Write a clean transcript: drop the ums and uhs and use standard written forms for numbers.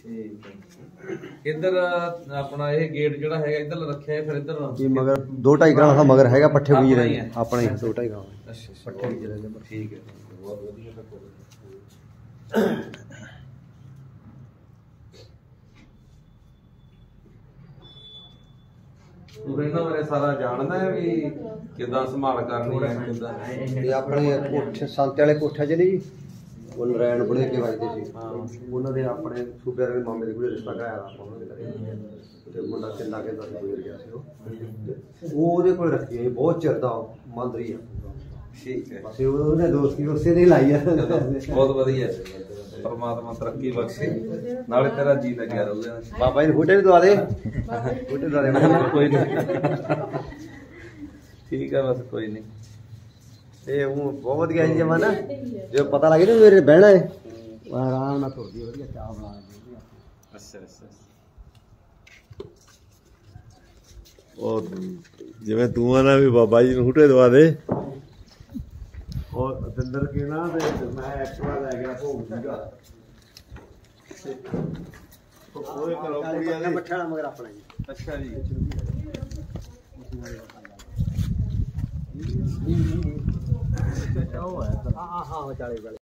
इधर अपना ये गेट जो है इधर रखे है, फिर इधर ये मगर 2-2.5 ग्राम का मगर है, पट्ठे बीज रहे हैं अपने 2-2.5 ग्राम पट्ठे बीज रहे हैं। ठीक है, बहुत बढ़िया। तू इन्हां बारे सारा जानदा है भी किदां संभाल करनी है किदां? ये अपने कोठे संते वाले कोठे च नहीं वो नारायण बुढ़े के वजदे सी, उन्होंने अपने सूबेदार के मामे दे कोल रिश्ता कराया था उन्होंने घरे ते मुंडा किंदा के दस गुजर गया सी वो ओदे कोल रखी है बहुत चिर दा मंदरी है। ठीक है, बस उन्होंने दोस्ती उसे नहीं लाई है। बहुत बढ़िया, परमात्मा तरक्की बख्शे, नाले तेरा जी लग्या रहे। बाबा जी फोटे भी दवा दे, फोटे दवा दे। कोई नहीं, ठीक है, बस कोई नहीं। ये वो बहुत बढ़िया जी जमाना जो पता लगे ना मेरे बहना है आराम ना थोड़ी बढ़िया चाह बना दी। अच्छा अच्छा, और जिवें तू आना भी बाबा जी फूटे दवा दे और अंदर के ना मैं एक्टिवा ले गया भोग सीगा तो कोई करो कुड़ियां ने बैठा मगर अपना जी। अच्छा जी, हाँ हाँ हाँ 40